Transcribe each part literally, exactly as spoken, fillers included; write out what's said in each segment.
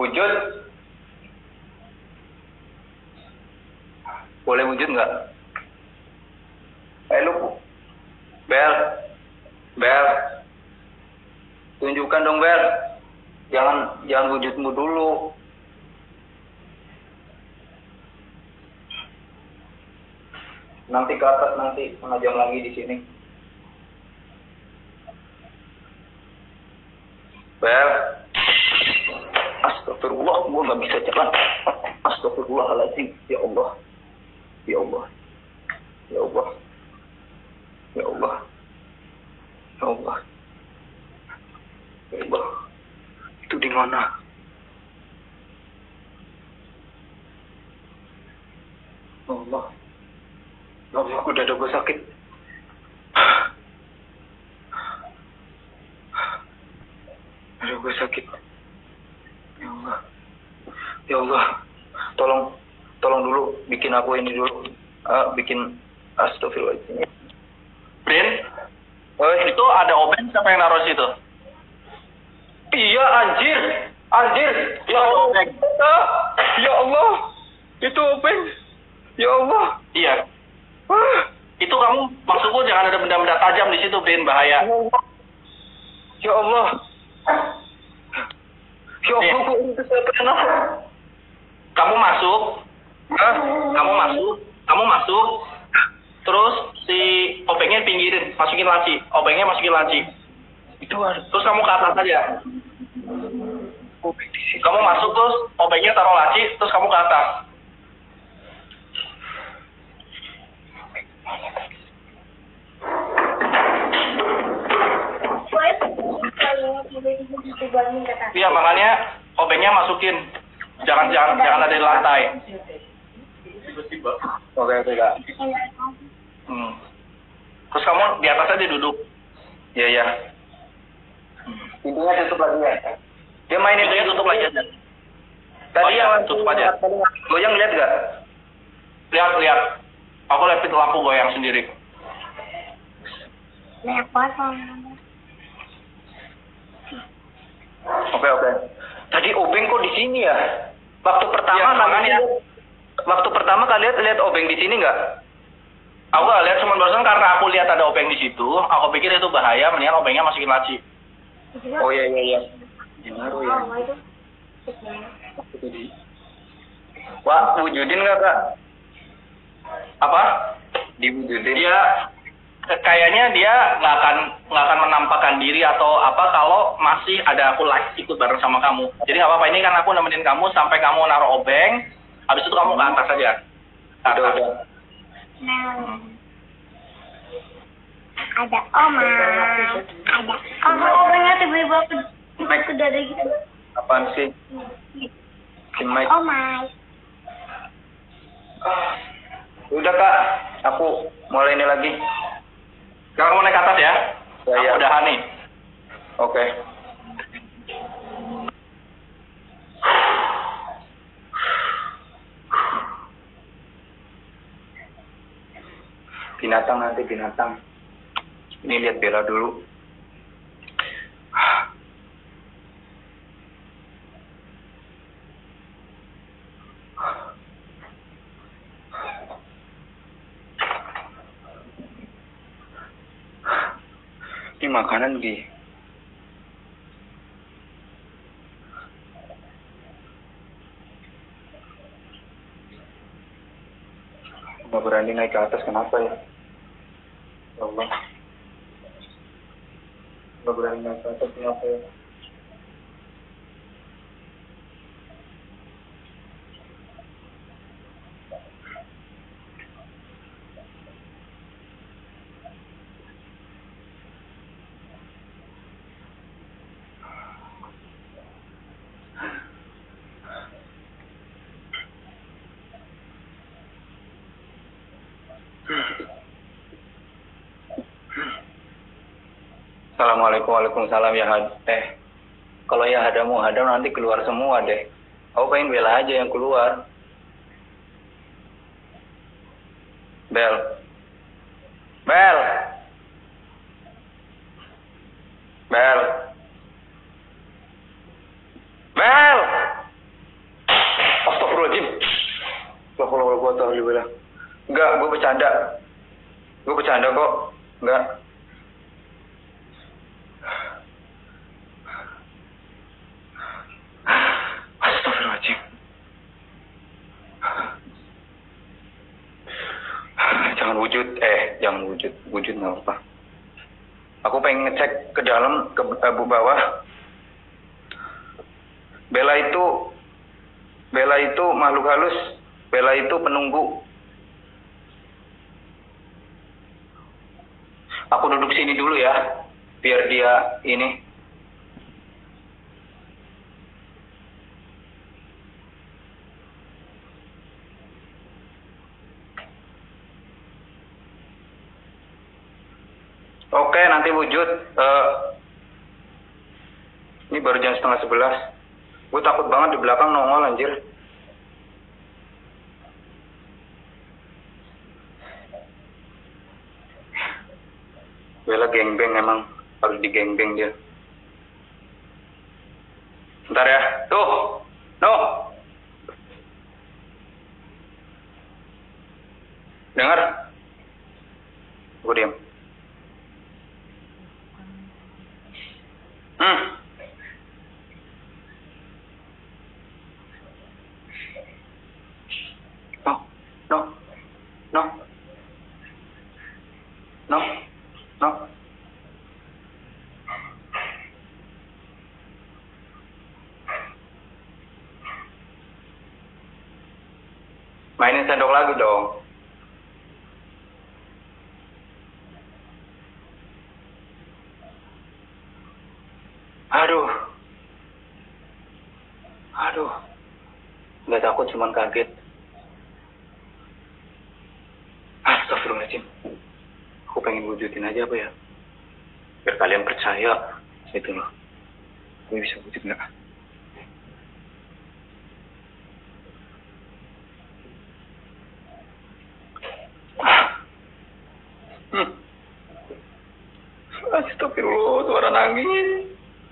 Wujud? Boleh wujud nggak? Eh lu, Bel, Bel, tunjukkan dong Bel. Jangan jangan wujudmu dulu. Nanti ke atas, nanti setengah jam lagi di sini. Bel, astagfirullah, gua nggak bisa jalan. Astagfirullahaladzim, ya Allah, ya Allah, ya Allah, ya Allah, ya Allah, ya Allah. Itu di mana? Ya Allah, ya Allah, aku dada gue sakit. Dada gue sakit. Ya Allah, ya Allah, tolong, tolong dulu, bikin aku ini dulu, uh, bikin astagfirullahaladzim. Brin, Oi, itu ada obeng siapa yang naruh situ? iya anjir, anjir, ya Ada Allah, obeng. Ah, ya Allah, itu obeng, ya Allah, Iya. ah, Itu kamu maksudku jangan ada benda-benda tajam di situ, Brin, bahaya. ya Allah, ya Allah, ya Allah, Nih. kok itu saya pernah, Kamu masuk, ah, kamu masuk, kamu masuk, terus si obengnya pinggirin, masukin laci, obengnya masukin laci. itu ada Terus kamu ke atas aja. obeng di sini. Kamu masuk terus obengnya taruh laci, terus kamu ke atas. Iya, makanya obengnya masukin. Jangan jangan jangan ada di lantai. Oke, oke, Kak. Hmm. Terus kamu di atas aja duduk. Iya, iya. Pintunya tutup lagi ya. Dia mainin Pintunya tutup lagi aja. Tadi Oh iya, yang tutup aja. tadi goyang lihat nggak? Lihat lihat. Aku lihat pintu lampu goyang sendiri. Oke, oke. Tadi obeng kok di sini ya? Waktu pertama Iya, kalian makanya. lihat- waktu pertama kalian lihat obeng di sini nggak? Aku gak lihat, cuma barusan karena aku lihat ada obeng di situ, aku pikir itu bahaya, mendingan obengnya masukin laci. Oh iya iya iya. Gimana ya? Wah, wujudin nggak Kak? Apa? Diwujudin. Dia ke- kayaknya dia nggak akan nggak akan menampakkan diri atau apa kalau masih ada aku like ikut bareng sama kamu. Jadi nggak apa-apa, ini kan aku nemenin kamu sampai kamu naruh obeng, habis itu kamu ke atas aja. Ke Udah, atas. udah. Ada oma, ada oma. Omanya tiba-tiba aku tempat ke dada gitu. Apaan sih? Cimai. Oma. Udah Kak, aku mulai ini lagi. Sekarang kamu naik ke atas ya. Ya, Aku ya. udahan nih. Oke. Binatang nanti binatang. Ini lihat Bella dulu. Ini makanan Gi. Nggak berani naik ke atas, kenapa ya? Ya Allah. Nggak berani naik ke atas, kenapa ya? Assalamualaikum, waalaikumsalam ya had. Eh, kalau ya hadamu hadam nanti keluar semua deh. Aku pengen Bella aja yang keluar. Bel, Bel, Bel, Bel. wala quwwata illa billah. Enggak, gue bercanda. Gue bercanda kok. Enggak. Astagfirullahaladzim. Jangan wujud, eh, jangan wujud. Wujud nggak apa. Aku pengen ngecek ke dalam, ke eh, bawah. Bella itu, Bella itu makhluk halus. Bella itu penunggu. Aku duduk sini dulu ya, biar dia ini. Oke, nanti wujud. Uh, ini baru jam setengah sebelas. Gue takut banget di belakang nongol anjir. Bella gengbeng emang, harus di gengbeng dia. Bentar ya, tuh, no. Dengar? Gue diam. Hmm. No, no, no, no, no. Mainin sendok lagi dong. Aduh. Aduh. Nggak takut, cuman kaget. Astagfirullahaladzim. Aku pengen wujudin aja apa ya. Biar kalian percaya. Itu loh. Gue bisa wujud nggak? Hmm. Astagfirullah, suara nangis.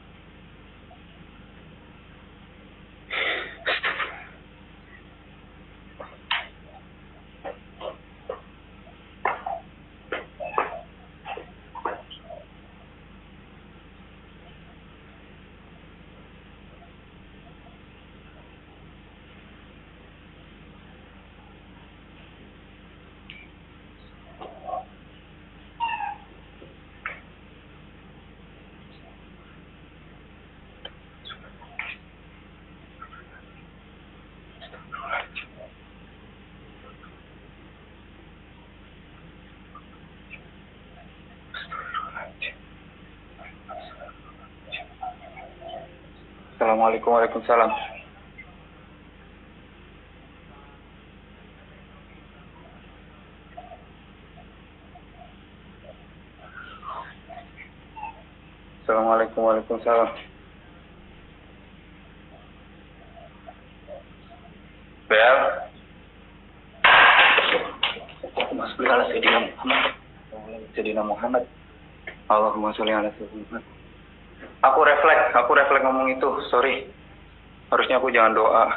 Assalamualaikum warahmatullahi wabarakatuh. Assalamualaikum warahmatullahi wabarakatuh. Bel. Mas beli ala Sayyidina Muhammad. Sayyidina Muhammad. Allahumma sholli ala Sayyidina Muhammad. Aku refleks, aku refleks ngomong itu, sorry. Harusnya aku jangan doa.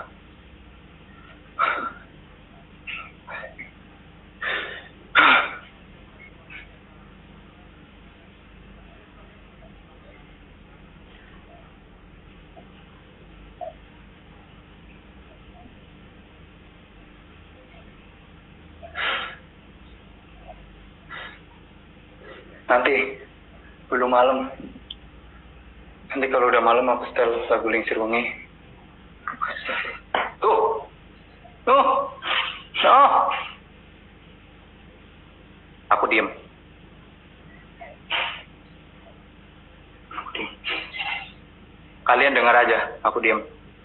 Nanti, belum malam. Nanti kalau udah malam aku setel lagu Lingsir Wengi. Tuh. Tuh. Tuh. Aku diem. Aku diem. Kalian dengar aja, aku diem.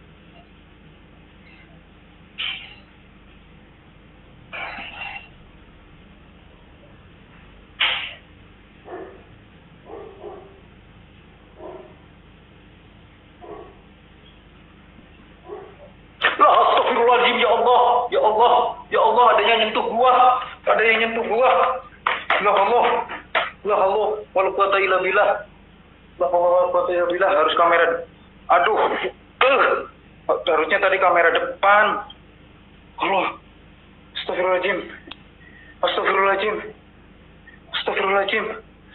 Ya Allah, ya Allah, ya Allah, ada yang nyentuh gua, ada yang nyentuh gua. Ya Allah, ya Allah, wala quwata illa billah. La wala quwata illa billah, harus kamera. Aduh, eh, harusnya tadi kamera depan. Allah, Astagfirullahaladzim. Astagfirullahaladzim. Astagfirullahaladzim.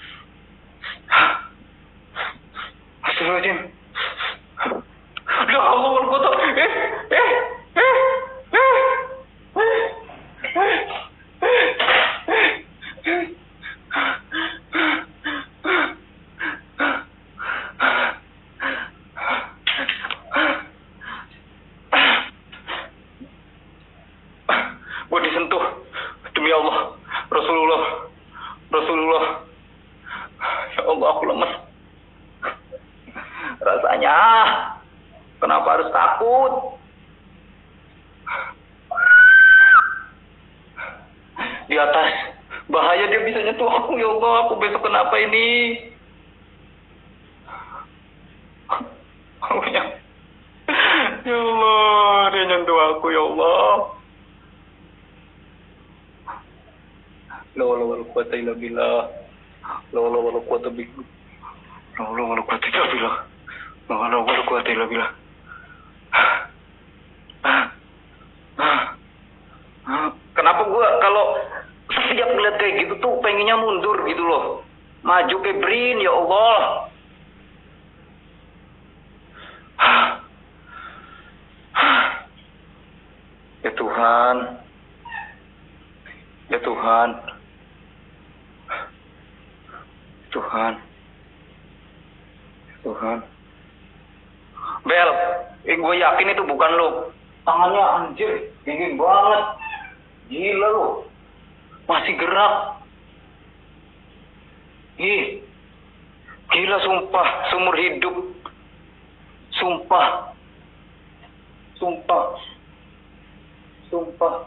Astagfirullahaladzim. Ya Allah, berkata. Eh, eh, eh, eh, eh, Gue disentuh. Demi Allah. Rasulullah. Rasulullah. Ya Allah, aku lemes. Rasanya. Kenapa harus takut? Di atas. Bahaya dia bisa nyentuh aku. Ya Allah, aku besok kenapa ini? Ya Allah, dia nyentuh aku. Ya Allah. La hawla wala quwwata illa billah. La hawla wala quwwata billah. La hawla wala quwwata illa billah. La hawla wala quwwata illa billah. Kenapa gua kalau setiap ngeliat kayak gitu tuh pengennya mundur gitu loh. Maju ke Brin, ya Allah. Ya Tuhan. Ya Tuhan. Tuhan. Tuhan. Bel, eh, gue yakin itu bukan lo. Tangannya anjir, dingin banget. Gila lo. Masih gerak. Ih. Gila sumpah, seumur hidup. Sumpah. Sumpah. Sumpah.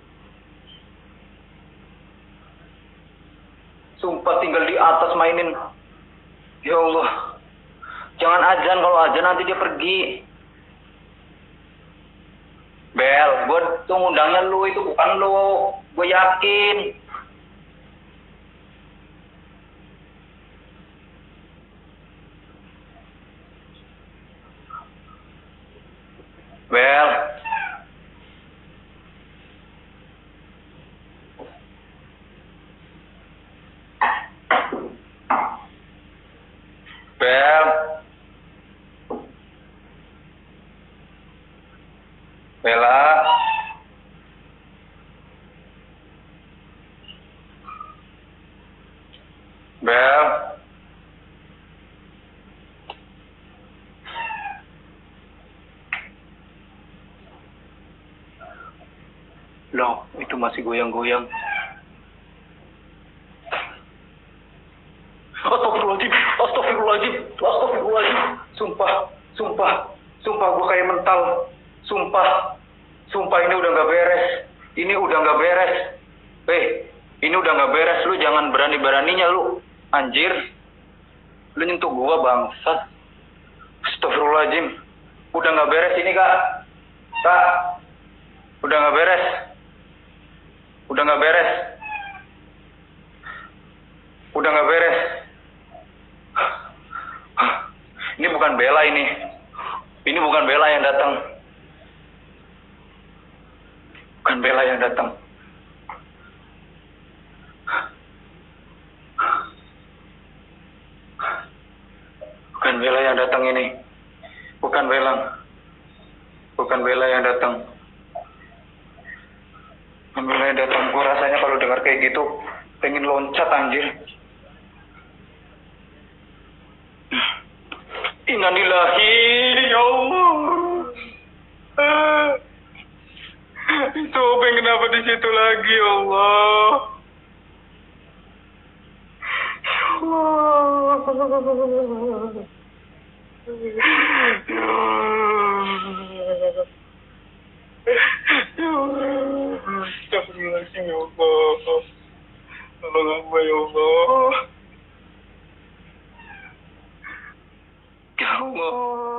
Sumpah tinggal di atas mainin. Ya Allah. Jangan azan, kalau azan nanti dia pergi. Bel, gue tuh ngundangnya lu, itu bukan lu. Gue yakin. Bel. Bel. Bella. Bel. Loh, itu masih goyang-goyang. Astagfirullahaladzim, astagfirullahaladzim, astagfirullahaladzim. Sumpah, sumpah, sumpah gue kayak mental. Sumpah, sumpah ini udah gak beres. Ini udah gak beres. Eh, ini udah gak beres. Lu jangan berani-beraninya lu. Anjir. Lu nyentuh gua bangsat. Astagfirullahaladzim. Udah gak beres ini kak. Kak. Udah gak beres. Udah gak beres. Udah gak beres. Ini bukan Bella ini. Ini bukan Bella yang datang. Bukan Bella yang datang. Bukan Bella yang datang ini. Bukan Bella. Bukan Bella yang datang. Bukan Bella yang datang. Gue rasanya kalau dengar kayak gitu pengen loncat anjir. Innalillahi, ya Allah. Ah. Itu pengen kenapa di situ lagi, ya Allah. Ya Allah. Ya Allah. Ya Allah. Astagfirullahaladzim, ya Allah. Tolong hamba, ya Allah. Ya Allah.